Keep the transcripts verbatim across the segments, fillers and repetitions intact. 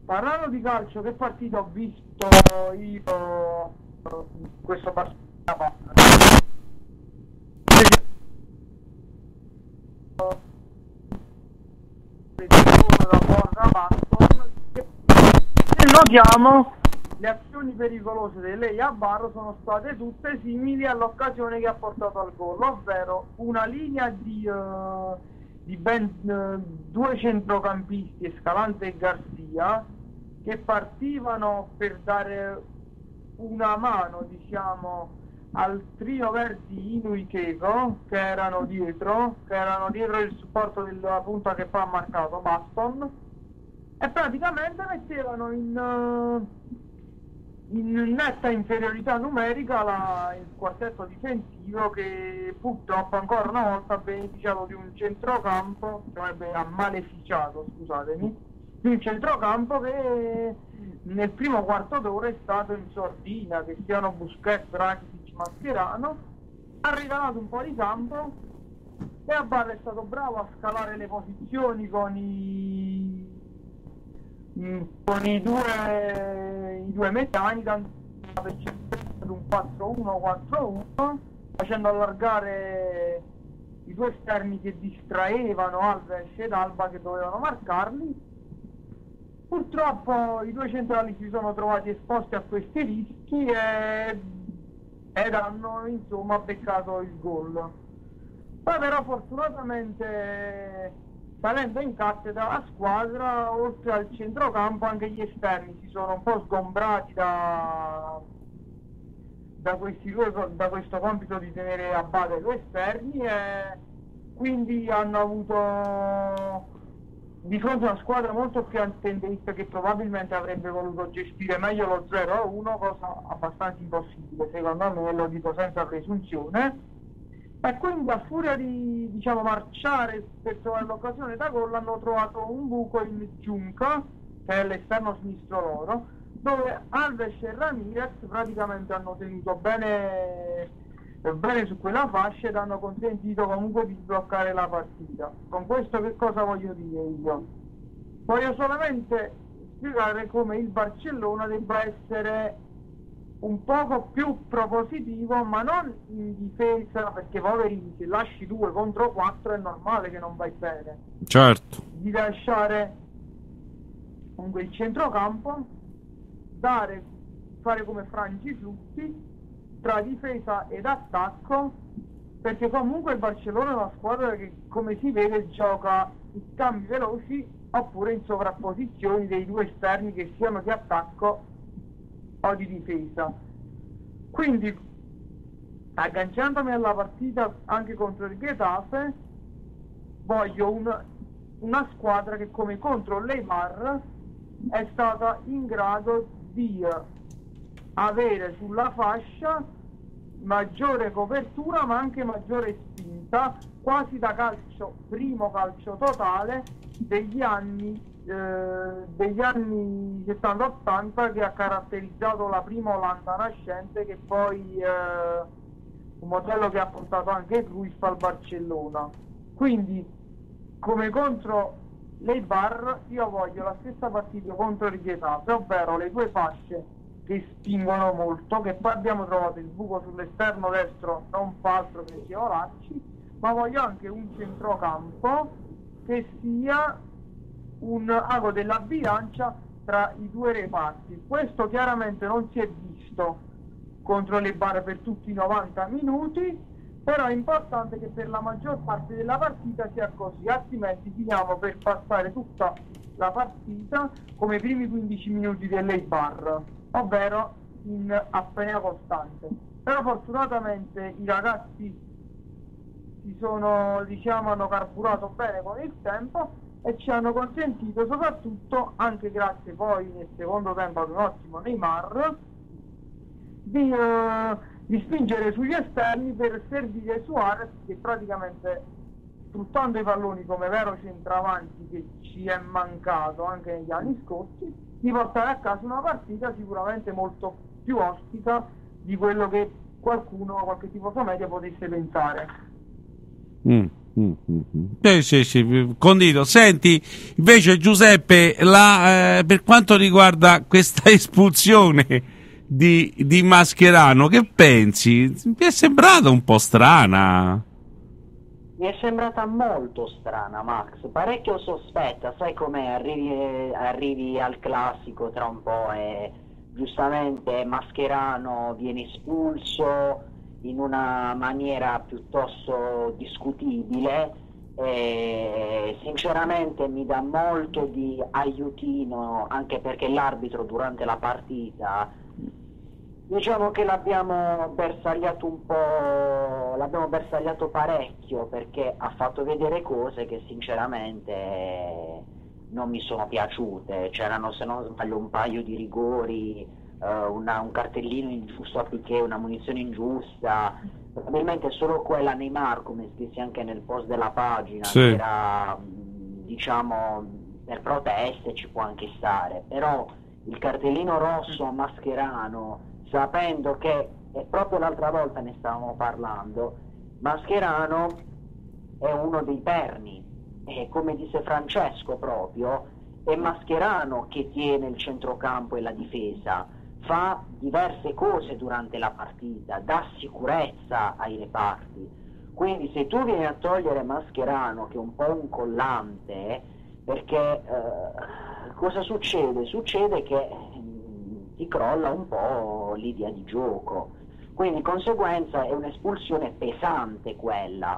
Parlando di calcio, che partita ho visto io questo partita? Se notiamo, le azioni pericolose di Leia Barro sono state tutte simili all'occasione che ha portato al gol, ovvero una linea di, uh, di ben uh, due centrocampisti, Escalante e Garcia, che partivano per dare una mano, diciamo, al trio verdi Inu Chieco, che erano dietro, che erano dietro il supporto della punta che poi ha marcato Baston, e praticamente mettevano in, in netta inferiorità numerica la, il quartetto difensivo, che purtroppo ancora una volta ha beneficiato di un centrocampo, cioè ha maleficiato, scusatemi, di un centrocampo che nel primo quarto d'ora è stato in sordina, che siano Busquets, Rakitic, Mascherano, ha regalato un po' di campo e a Barra è stato bravo a scalare le posizioni con i con i due i due mediani, ad un quattro uno quattro uno, facendo allargare i due esterni che distraevano Alves ed Alba, che dovevano marcarli. Purtroppo i due centrali si sono trovati esposti a questi rischi e, ed hanno insomma beccato il gol. Poi però fortunatamente, salendo in cattedra, la squadra, oltre al centrocampo, anche gli esterni si sono un po' sgombrati da, da, questi due, da questo compito di tenere a bada i due esterni, e quindi hanno avuto di fronte a una squadra molto più attendista, che probabilmente avrebbe voluto gestire meglio lo zero a uno, cosa abbastanza impossibile secondo me, lo dico senza presunzione, e quindi a furia di, diciamo, marciare per trovare l'occasione da gol, hanno trovato un buco in Giunca, che è l'esterno sinistro loro, dove Alves e Ramirez praticamente hanno tenuto bene bene su quella fascia ed hanno consentito comunque di bloccare la partita. Con questo che cosa voglio dire io? Voglio solamente spiegare come il Barcellona debba essere un poco più propositivo, ma non in difesa, perché poverini, se lasci due contro quattro è normale che non vai bene. Certo. Di lasciare comunque il centrocampo, dare, fare come frangiflutti tra difesa ed attacco, perché comunque il Barcellona è una squadra che, come si vede, gioca in scambi veloci oppure in sovrapposizioni dei due esterni, che siano di attacco o di difesa. Quindi, agganciandomi alla partita anche contro il Getafe, voglio un, una squadra che, come contro l'Eibar, è stata in grado di avere sulla fascia maggiore copertura, ma anche maggiore spinta, quasi da calcio, primo calcio totale degli anni eh, degli anni settanta ottanta, che ha caratterizzato la prima Olanda nascente, che poi eh, un modello che ha portato anche Cruyff al Barcellona. Quindi, come contro l'Eibar, io voglio la stessa partita contro il Getafe, ovvero le due fasce che spingono molto, che poi abbiamo trovato il buco sull'esterno destro, non fa altro che Geolacci, ma voglio anche un centrocampo che sia un ago della bilancia tra i due reparti. Questo chiaramente non si è visto contro le Bar per tutti i novanta minuti, però è importante che per la maggior parte della partita sia così, altrimenti finiamo per passare tutta la partita come i primi quindici minuti dell'Eibar, ovvero in apnea costante. Però fortunatamente i ragazzi si sono, diciamo, hanno carburato bene con il tempo e ci hanno consentito, soprattutto anche grazie poi nel secondo tempo ad un ottimo Neymar, di, uh, di spingere sugli esterni per servire Suarez, che praticamente, sfruttando i palloni come vero centravanti che ci è mancato anche negli anni scorsi, di portare a casa una partita sicuramente molto più ostica di quello che qualcuno, qualche tifoso media potesse pensare. Mm. Mm, mm, mm. Sì, sì, sì, condivido. Senti, invece Giuseppe, la, eh, per quanto riguarda questa espulsione di, di Mascherano, che pensi? Mi è sembrata un po' strana. Mi è sembrata molto strana, Max, parecchio sospetta, sai com'è, arrivi, arrivi al classico tra un po' e giustamente Mascherano viene espulso in una maniera piuttosto discutibile e sinceramente mi dà molto di aiutino, anche perché l'arbitro durante la partita, diciamo che l'abbiamo bersagliato un po', l'abbiamo bersagliato parecchio perché ha fatto vedere cose che sinceramente non mi sono piaciute. C'erano, se non sbaglio, un paio di rigori, eh, una- un cartellino ingiusto a Piqué, una munizione ingiusta. Probabilmente solo quella Neymar, come scrissi anche nel post della pagina, che Sì. era, mh, diciamo, per proteste ci può anche stare, però il cartellino rosso a Mascherano, sapendo che, e proprio l'altra volta ne stavamo parlando, Mascherano è uno dei perni, e come disse Francesco proprio, è Mascherano che tiene il centrocampo e la difesa, fa diverse cose durante la partita, dà sicurezza ai reparti. Quindi se tu vieni a togliere Mascherano, che è un po' un collante, perché eh, cosa succede? Succede che mm, ti crolla un po' l'idea di gioco. Quindi di conseguenza è un'espulsione pesante quella.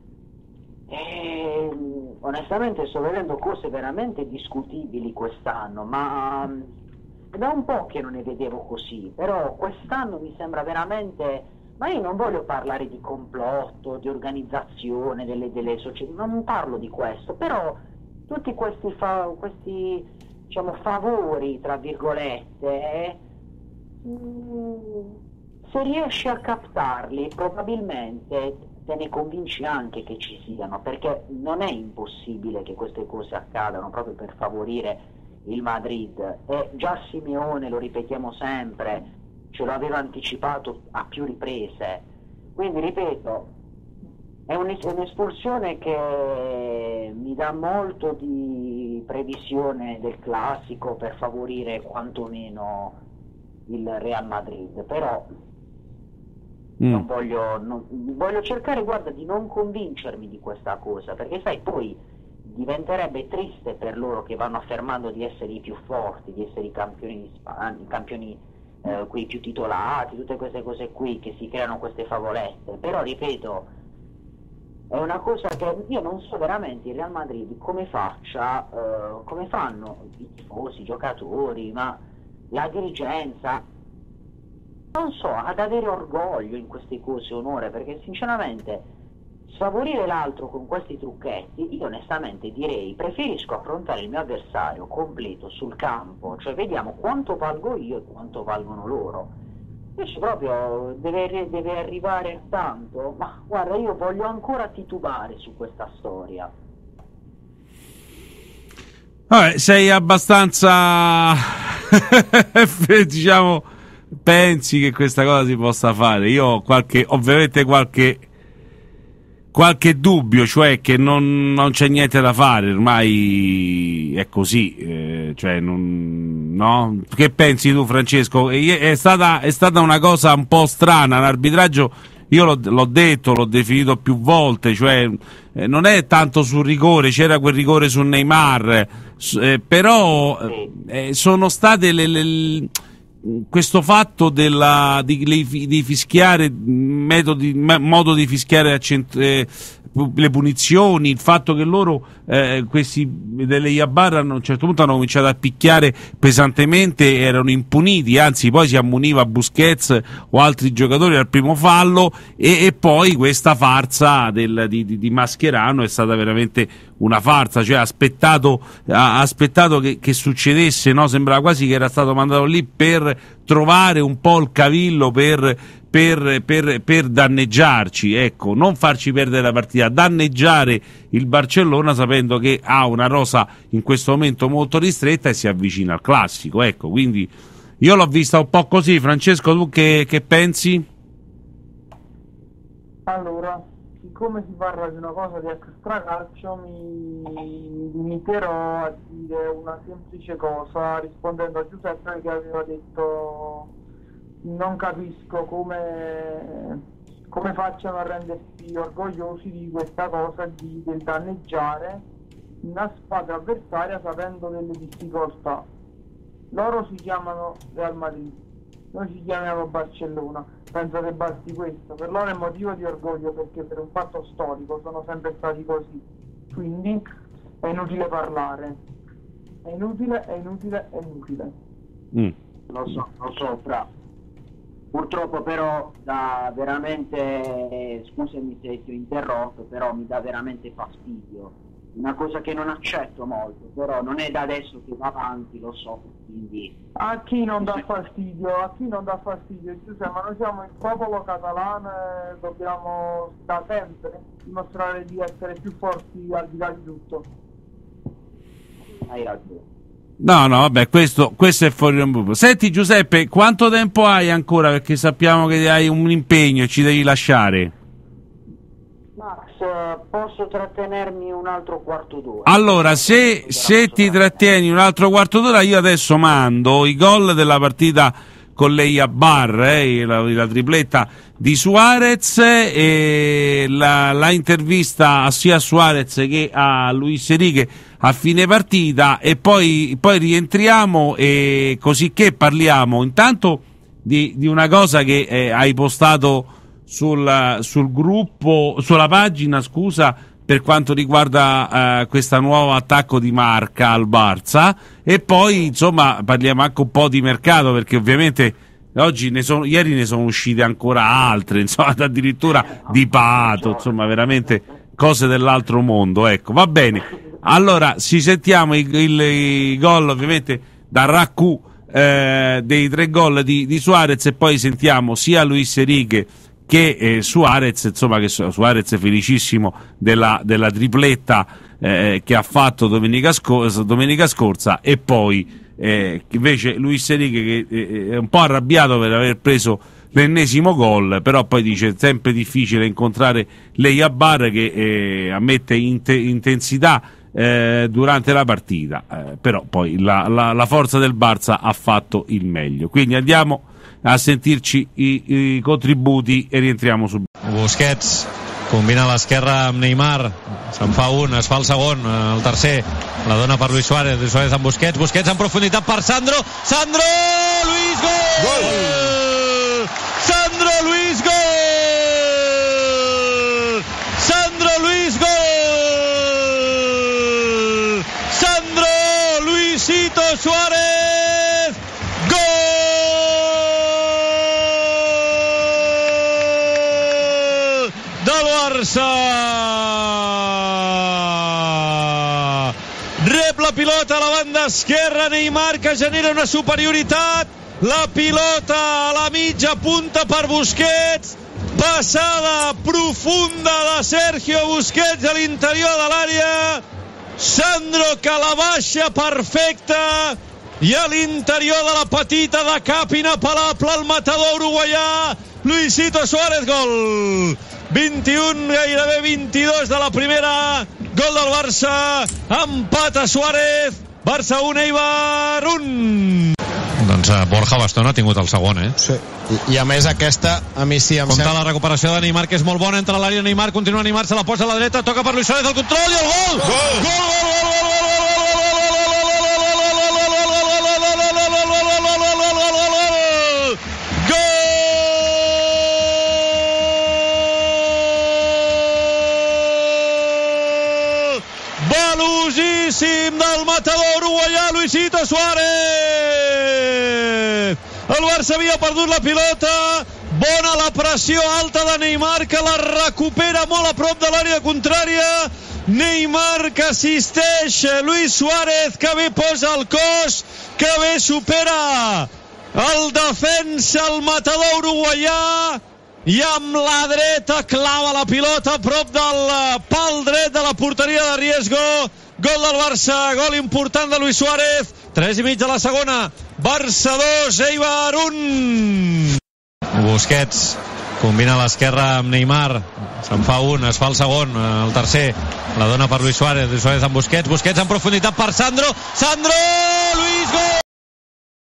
E, mm, onestamente sto vedendo cose veramente discutibili quest'anno, ma mm, è da un po' che non ne vedevo così, però quest'anno mi sembra veramente... Ma io non voglio parlare di complotto, di organizzazione delle, delle società, non parlo di questo, però tutti questi, fa, questi diciamo, favori, tra virgolette, eh, mm, se riesci a captarli, probabilmente te ne convinci anche che ci siano, perché non è impossibile che queste cose accadano proprio per favorire il Madrid. E già Simeone, lo ripetiamo sempre, ce lo aveva anticipato a più riprese. Quindi, ripeto, è un- un'espulsione che mi dà molto di previsione del classico per favorire quantomeno il Real Madrid, però Mm. non voglio, non- voglio cercare, guarda, di non convincermi di questa cosa, perché sai, poi diventerebbe triste per loro che vanno affermando di essere i più forti, di essere i campioni di Spagna, i campioni eh, qui più titolati, tutte queste cose qui, che si creano queste favolette. Però ripeto, è una cosa che io non so veramente il Real Madrid come faccia, eh, come fanno i tifosi, i giocatori, ma la dirigenza, non so, ad avere orgoglio in queste cose, onore, perché sinceramente sfavorire l'altro con questi trucchetti, io onestamente direi preferisco affrontare il mio avversario completo sul campo, cioè vediamo quanto valgo io e quanto valgono loro. Invece proprio deve, deve arrivare a tanto, ma guarda, io voglio ancora titubare su questa storia. Vabbè, sei abbastanza diciamo, pensi che questa cosa si possa fare. Io ho qualche, ovviamente qualche qualche dubbio, cioè che non, non c'è niente da fare, ormai è così, eh, cioè non, no? Che pensi tu, Francesco? E- È stata, è stata una cosa un po' strana, l'arbitraggio, io l'ho, l'ho detto, l'ho definito più volte, cioè eh, non è tanto sul rigore, c'era quel rigore su Neymar, s- eh, però eh, sono state le, le- questo fatto della, di, di, di fischiare metodi, me- modo di fischiare a cent- eh, le punizioni, il fatto che loro eh, questi delle Iabar a un certo punto hanno cominciato a picchiare pesantemente, erano impuniti, anzi poi si ammoniva Busquets o altri giocatori al primo fallo, e, e poi questa farsa del, di, di, di Mascherano è stata veramente una farsa, cioè ha aspettato, ha aspettato che, che succedesse, no? Sembrava quasi che era stato mandato lì per trovare un po' il cavillo per, per, per, per danneggiarci, ecco, non farci perdere la partita, danneggiare il Barcellona sapendo che ha una rosa in questo momento molto ristretta e si avvicina al classico, ecco, quindi io l'ho vista un po' così. Francesco, tu che, che pensi? Allora, ti siccome si parla di una cosa di extracalcio, mi limiterò a dire una semplice cosa, rispondendo a Giuseppe che aveva detto non capisco come, come facciano a rendersi orgogliosi di questa cosa di, del danneggiare una squadra avversaria sapendo delle difficoltà. Loro si chiamano Real Madrid, noi ci chiamiamo Barcellona. Penso che basti questo, per loro è motivo di orgoglio perché per un fatto storico sono sempre stati così, quindi è inutile parlare, è inutile, è inutile, è inutile. Mm. Lo so, lo so, Fra. Purtroppo però dà veramente, scusami se ti ho interrotto, però mi dà veramente fastidio. Una cosa che non accetto molto, però non è da adesso che va avanti, lo so, quindi... A chi non dà fastidio, a chi non dà fastidio, Giuseppe, ma noi siamo il popolo catalano e dobbiamo da sempre dimostrare di essere più forti al di là di tutto. Hai ragione. No, no, vabbè, questo, questo è fuori da un buco. Senti Giuseppe, quanto tempo hai ancora? Perché sappiamo che hai un impegno e ci devi lasciare. Max, posso trattenermi un altro quarto d'ora? Allora, se, se ti trattieni un altro quarto d'ora, io adesso mando i gol della partita con l'Eibar, eh, la, la tripletta di Suarez, e la, la intervista sia a Suarez che a Luis Enrique a fine partita, e poi, poi rientriamo, e così che parliamo intanto di, di una cosa che eh, hai postato sul, sul gruppo, sulla pagina, scusa, per quanto riguarda eh, questo nuovo attacco di Marca al Barça, e poi insomma parliamo anche un po' di mercato, perché ovviamente oggi ne sono, ieri ne sono uscite ancora altre, insomma, addirittura di Pato, insomma veramente cose dell'altro mondo, ecco. Va bene, allora ci sentiamo i, il, i gol ovviamente da Raccu eh, dei tre gol di, di Suarez, e poi sentiamo sia Luis Enrique che eh, Suarez, insomma, che Suarez è felicissimo della, della tripletta eh, che ha fatto domenica, scor- domenica scorsa, e poi eh, invece Luis Enrique che eh, è un po' arrabbiato per aver preso l'ennesimo gol, però poi dice sempre difficile incontrare l'Eibar che eh, ammette int- intensità eh, durante la partita, eh, però poi la, la, la forza del Barça ha fatto il meglio, quindi andiamo a sentirci i, i contributi e rientriamo subito. Busquets combina a l'esquerra amb Neymar, se'n fa un, es fa el segon, el tercer la dona per Luis Suárez, Luis Suárez amb Busquets, Busquets en profunditat per Sandro, Sandro, Luis, gol! Gol! Sandro, Luis, gol! Sandro, Luis, gol! Sandro, Luisito Suárez, rep la pilota a la banda esquerra, Neymar, que genera una superioritat, la pilota a la mitja punta per Busquets, passada profunda de Sergio Busquets a l'interior de l'àrea, Sandro que la baixa perfecta, i a l'interior de la petita de cap inapel·lable el matador uruguaià Luisito Suárez, gol! vint-i-un, gairebé vint-i-dos de la primera, gol del Barça, empat a Suárez, Barça un, Eibar un. Doncs uh, Borja Bastón ha tingut el segon, eh? Sí, I, i a més aquesta, a mi sí em Compte sembla... la recuperació de Neymar, que és molt bona, entra a l'àrea Neymar, continua Neymar, se la posa a la dreta, toca per Luis Suárez, el control i el gol! Gol! Gol, gol, gol, gol, gol! Del matador uruguaià Luisito Suárez. El Barça havia perdut la pilota, bona la pressió alta de Neymar, que la recupera molt a prop de l'àrea contrària, Neymar que assisteix Luis Suárez, que bé posa el cos, que bé supera el defensa, el matador uruguaià, i amb la dreta clava la pilota a prop del pal dret de la porteria de Riesgo. Gol del Barça, gol important de Luis Suárez, tres i mig de la segona, Barça dos, Eibar un. Busquets combina a l'esquerra amb Neymar, se'n fa un, es fa el segon, el tercer la dona per Luis Suárez, Luis Suárez amb Busquets, Busquets en profunditat per Sandro, Sandro, Luis, gol!